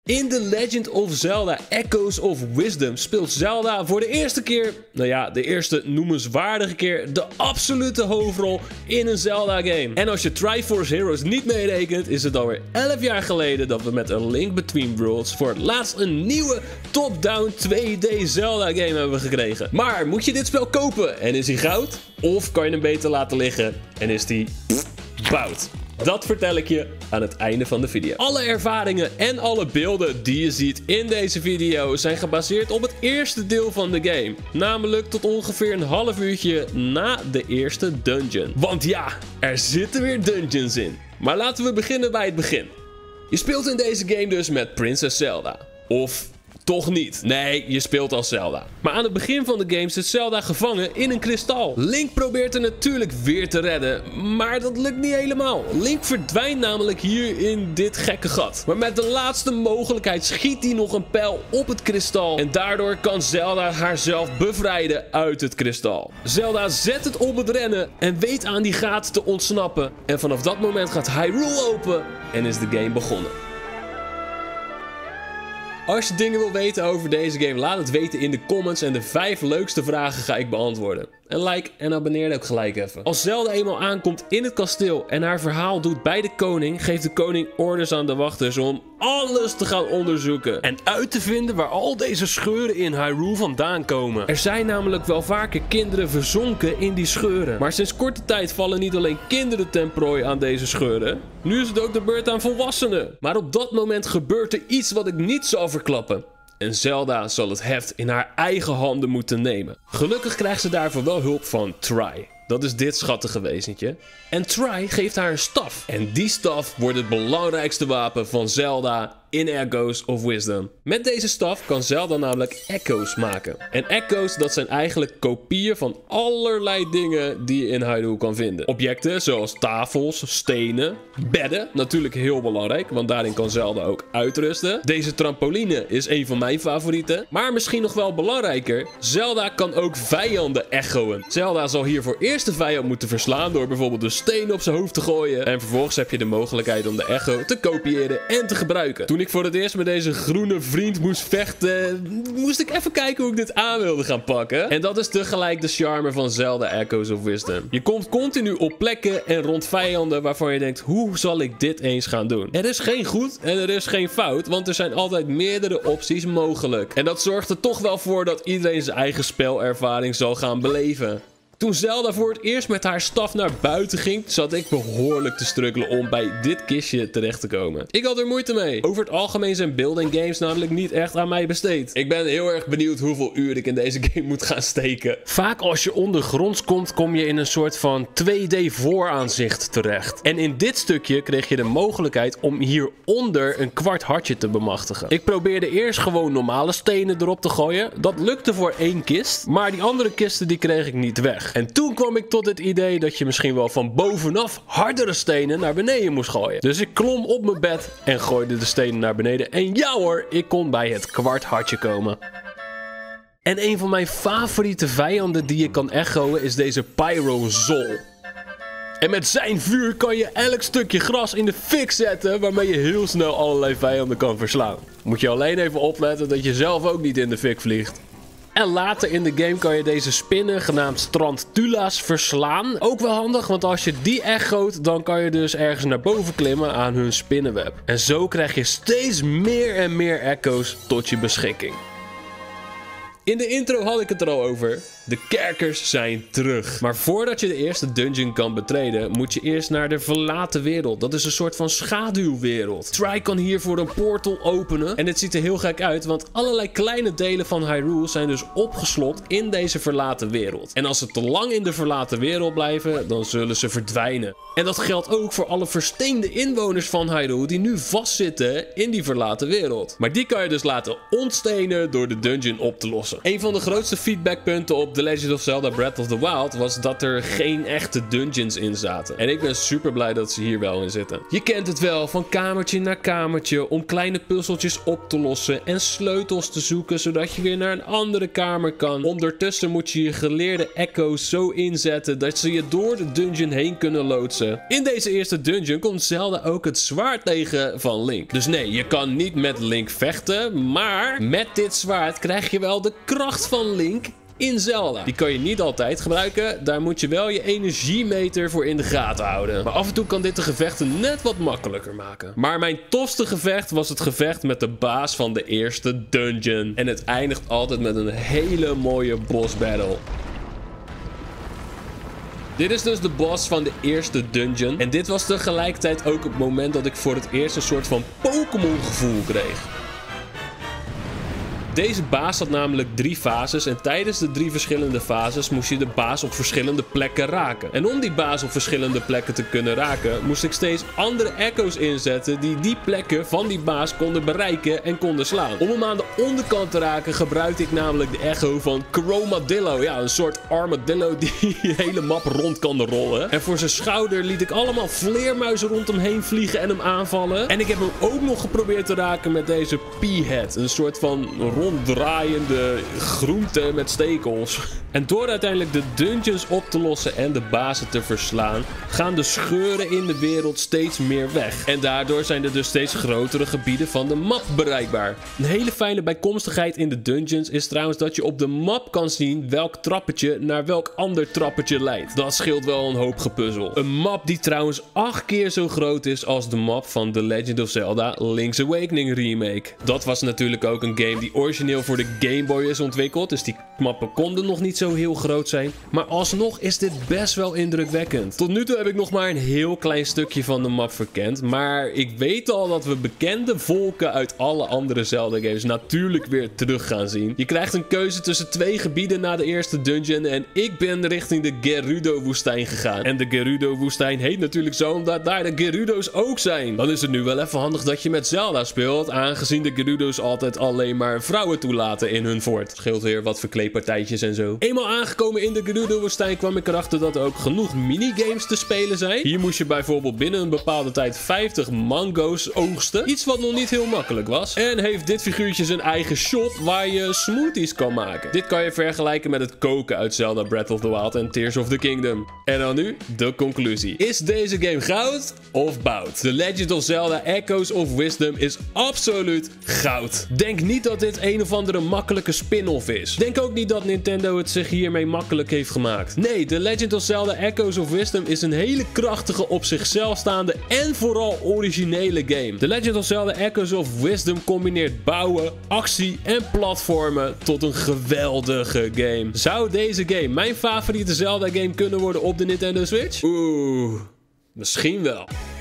In The Legend of Zelda Echoes of Wisdom speelt Zelda voor de eerste keer, nou ja, de eerste noemenswaardige keer, de absolute hoofdrol in een Zelda game. En als je Triforce Heroes niet meerekent, is het alweer 11 jaar geleden dat we met A Link Between Worlds voor het laatst een nieuwe top-down 2D Zelda game hebben gekregen. Maar moet je dit spel kopen en is hij goud? Of kan je hem beter laten liggen en is die bout? Dat vertel ik je aan het einde van de video. Alle ervaringen en alle beelden die je ziet in deze video zijn gebaseerd op het eerste deel van de game. Namelijk tot ongeveer een half uurtje na de eerste dungeon. Want ja, er zitten weer dungeons in. Maar laten we beginnen bij het begin. Je speelt in deze game dus met Princess Zelda. Of toch niet. Nee, je speelt als Zelda. Maar aan het begin van de game zit Zelda gevangen in een kristal. Link probeert er natuurlijk weer te redden, maar dat lukt niet helemaal. Link verdwijnt namelijk hier in dit gekke gat. Maar met de laatste mogelijkheid schiet hij nog een pijl op het kristal. En daardoor kan Zelda haarzelf bevrijden uit het kristal. Zelda zet het op het rennen en weet aan die gaten te ontsnappen. En vanaf dat moment gaat Hyrule open en is de game begonnen. Als je dingen wil weten over deze game, laat het weten in de comments en de 5 leukste vragen ga ik beantwoorden. En like en abonneer ook gelijk even. Als Zelda eenmaal aankomt in het kasteel en haar verhaal doet bij de koning, geeft de koning orders aan de wachters om alles te gaan onderzoeken. En uit te vinden waar al deze scheuren in Hyrule vandaan komen. Er zijn namelijk wel vaker kinderen verzonken in die scheuren. Maar sinds korte tijd vallen niet alleen kinderen ten prooi aan deze scheuren. Nu is het ook de beurt aan volwassenen. Maar op dat moment gebeurt er iets wat ik niet zal verklappen. En Zelda zal het heft in haar eigen handen moeten nemen. Gelukkig krijgt ze daarvoor wel hulp van Tri. Dat is dit schattige wezentje. En Tri geeft haar een staf. En die staf wordt het belangrijkste wapen van Zelda in Echoes of Wisdom. Met deze staf kan Zelda namelijk echo's maken. En echo's, dat zijn eigenlijk kopieën van allerlei dingen die je in Hyrule kan vinden. Objecten zoals tafels, stenen, bedden, natuurlijk heel belangrijk, want daarin kan Zelda ook uitrusten. Deze trampoline is een van mijn favorieten. Maar misschien nog wel belangrijker, Zelda kan ook vijanden echoen. Zelda zal hiervoor eerst de vijand moeten verslaan door bijvoorbeeld een steen op zijn hoofd te gooien. En vervolgens heb je de mogelijkheid om de echo te kopiëren en te gebruiken. Toen ik voor het eerst met deze groene vriend moest vechten, moest ik even kijken hoe ik dit aan wilde gaan pakken. En dat is tegelijk de charme van Zelda Echoes of Wisdom. Je komt continu op plekken en rond vijanden waarvan je denkt, hoe zal ik dit eens gaan doen? Er is geen goed en er is geen fout, want er zijn altijd meerdere opties mogelijk. En dat zorgt er toch wel voor dat iedereen zijn eigen spelervaring zal gaan beleven. Toen Zelda voor het eerst met haar staf naar buiten ging, zat ik behoorlijk te struggelen om bij dit kistje terecht te komen. Ik had er moeite mee. Over het algemeen zijn building games namelijk niet echt aan mij besteed. Ik ben heel erg benieuwd hoeveel uur ik in deze game moet gaan steken. Vaak als je ondergronds komt, kom je in een soort van 2D vooraanzicht terecht. En in dit stukje kreeg je de mogelijkheid om hieronder een kwart hartje te bemachtigen. Ik probeerde eerst gewoon normale stenen erop te gooien. Dat lukte voor 1 kist, maar die andere kisten die kreeg ik niet weg. En toen kwam ik tot het idee dat je misschien wel van bovenaf hardere stenen naar beneden moest gooien. Dus ik klom op mijn bed en gooide de stenen naar beneden. En ja hoor, ik kon bij het kwart hartje komen. En een van mijn favoriete vijanden die je kan echoen is deze Pyro-Zol. En met zijn vuur kan je elk stukje gras in de fik zetten, waarmee je heel snel allerlei vijanden kan verslaan. Moet je alleen even opletten dat je zelf ook niet in de fik vliegt. En later in de game kan je deze spinnen, genaamd Strandtula's, verslaan. Ook wel handig, want als je die echoot, dan kan je dus ergens naar boven klimmen aan hun spinnenweb. En zo krijg je steeds meer en meer echo's tot je beschikking. In de intro had ik het er al over. De kerkers zijn terug. Maar voordat je de eerste dungeon kan betreden, moet je eerst naar de verlaten wereld. Dat is een soort van schaduwwereld. Tri kan hiervoor een portal openen. En het ziet er heel gek uit, want allerlei kleine delen van Hyrule zijn dus opgeslot in deze verlaten wereld. En als ze te lang in de verlaten wereld blijven, dan zullen ze verdwijnen. En dat geldt ook voor alle versteende inwoners van Hyrule die nu vastzitten in die verlaten wereld. Maar die kan je dus laten ontstenen door de dungeon op te lossen. Een van de grootste feedbackpunten op The Legend of Zelda Breath of the Wild was dat er geen echte dungeons in zaten. En ik ben super blij dat ze hier wel in zitten. Je kent het wel, van kamertje naar kamertje, om kleine puzzeltjes op te lossen en sleutels te zoeken, zodat je weer naar een andere kamer kan. Ondertussen moet je je geleerde echo's zo inzetten dat ze je door de dungeon heen kunnen loodsen. In deze eerste dungeon komt Zelda ook het zwaard tegen van Link. Dus nee, je kan niet met Link vechten, maar met dit zwaard krijg je wel de kracht van Link in Zelda. Die kan je niet altijd gebruiken, daar moet je wel je energiemeter voor in de gaten houden. Maar af en toe kan dit de gevechten net wat makkelijker maken. Maar mijn tofste gevecht was het gevecht met de baas van de eerste dungeon. En het eindigt altijd met een hele mooie boss battle. Dit is dus de boss van de eerste dungeon. En dit was tegelijkertijd ook het moment dat ik voor het eerst een soort van Pokémon gevoel kreeg. Deze baas had namelijk 3 fases en tijdens de 3 verschillende fases moest je de baas op verschillende plekken raken. En om die baas op verschillende plekken te kunnen raken, moest ik steeds andere echo's inzetten die plekken van die baas konden bereiken en konden slaan. Om hem aan de onderkant te raken gebruikte ik namelijk de echo van Chromadillo. Ja, een soort armadillo die de hele map rond kan rollen. En voor zijn schouder liet ik allemaal vleermuizen rond hem heen vliegen en hem aanvallen. En ik heb hem ook nog geprobeerd te raken met deze P-head. Een soort van ronddraaiende groente met stekels. En door uiteindelijk de dungeons op te lossen en de bazen te verslaan, gaan de scheuren in de wereld steeds meer weg. En daardoor zijn er dus steeds grotere gebieden van de map bereikbaar. Een hele fijne bijkomstigheid in de dungeons is trouwens dat je op de map kan zien welk trappetje naar welk ander trappetje leidt. Dat scheelt wel een hoop gepuzzel. Een map die trouwens 8 keer zo groot is als de map van The Legend of Zelda Link's Awakening Remake. Dat was natuurlijk ook een game die origineel voor de Game Boy is ontwikkeld, dus die mappen konden nog niet zo heel groot zijn. Maar alsnog is dit best wel indrukwekkend. Tot nu toe heb ik nog maar een heel klein stukje van de map verkend, maar ik weet al dat we bekende volken uit alle andere Zelda games natuurlijk weer terug gaan zien. Je krijgt een keuze tussen 2 gebieden na de eerste dungeon en ik ben richting de Gerudo-woestijn gegaan. En de Gerudo-woestijn heet natuurlijk zo omdat daar de Gerudo's ook zijn. Dan is het nu wel even handig dat je met Zelda speelt, aangezien de Gerudo's altijd alleen maar vrouwen toelaten in hun fort. Scheelt weer wat verkleedpartijtjes en zo. Eenmaal aangekomen in de Gerudo-woestijn kwam ik erachter dat er ook genoeg minigames te spelen zijn. Hier moest je bijvoorbeeld binnen een bepaalde tijd 50 mango's oogsten. Iets wat nog niet heel makkelijk was. En heeft dit figuurtje zijn eigen shop waar je smoothies kan maken. Dit kan je vergelijken met het koken uit Zelda Breath of the Wild en Tears of the Kingdom. En dan nu de conclusie. Is deze game goud of bout? The Legend of Zelda Echoes of Wisdom is absoluut goud. Denk niet dat dit een of andere makkelijke spin-off is. Denk ook niet dat Nintendo het zich hiermee makkelijk heeft gemaakt. Nee, The Legend of Zelda Echoes of Wisdom is een hele krachtige, op zichzelf staande en vooral originele game. The Legend of Zelda Echoes of Wisdom combineert bouwen, actie en platformen tot een geweldige game. Zou deze game mijn favoriete Zelda game kunnen worden op de Nintendo Switch? Oeh, misschien wel.